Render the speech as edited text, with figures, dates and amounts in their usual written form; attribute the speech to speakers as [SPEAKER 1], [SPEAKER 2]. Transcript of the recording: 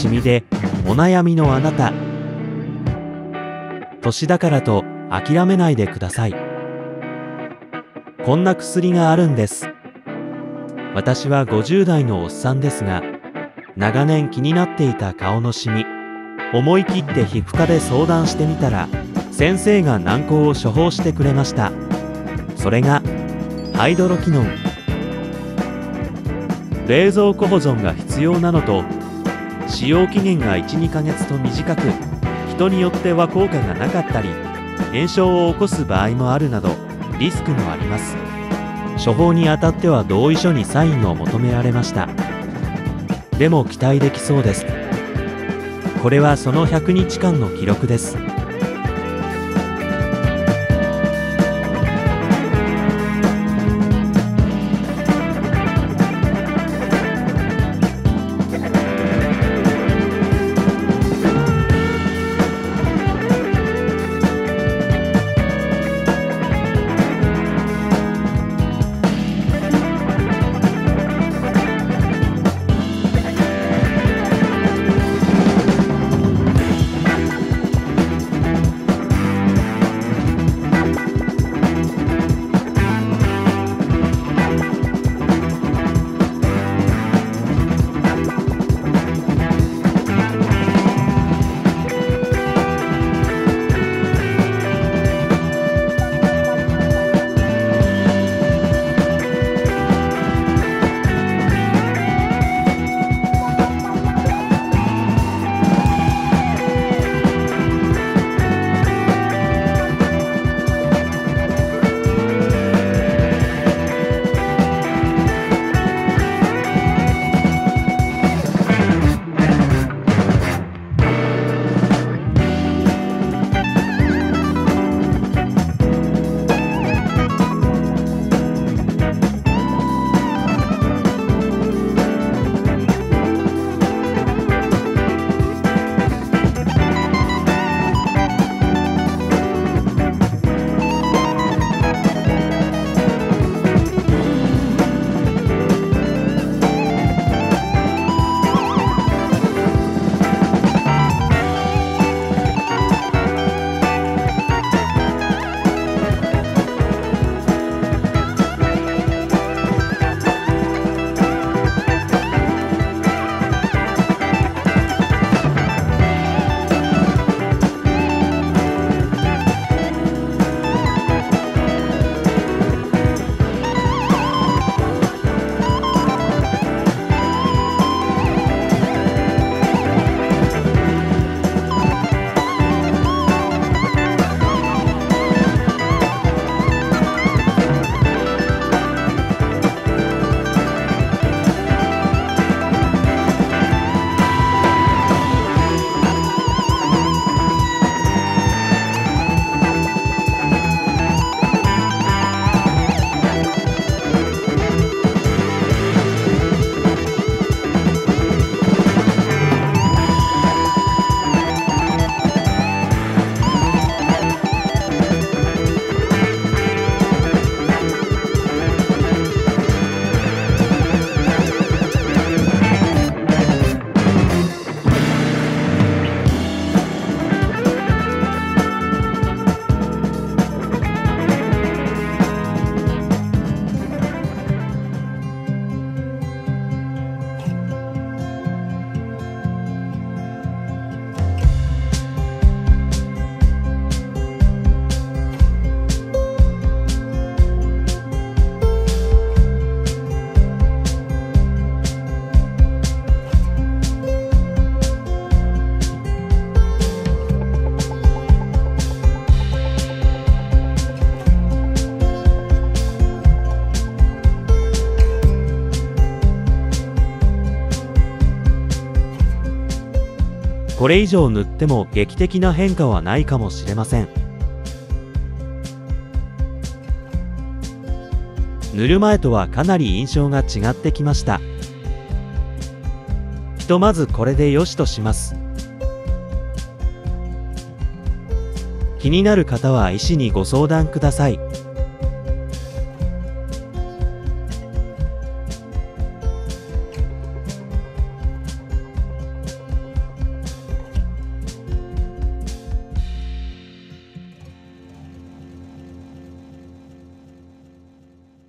[SPEAKER 1] シミでお悩みのあなた、年だからと諦めないでください。こんな薬があるんです。私は50代のおっさんですが、長年気になっていた顔のシミ、思い切って皮膚科で相談してみたら、先生が軟膏を処方してくれました。それがハイドロキノン。冷蔵庫保存が必要なのと、使用期限が 1,2 ヶ月と短く、人によっては効果がなかったり炎症を起こす場合もあるなどリスクもあります。処方にあたっては同意書にサインを求められました。でも期待できそうです。これはその100日間の記録です。これ以上塗っても劇的な変化はないかもしれません。塗る前とはかなり印象が違ってきました。ひとまずこれでよしとします。気になる方は医師にご相談ください。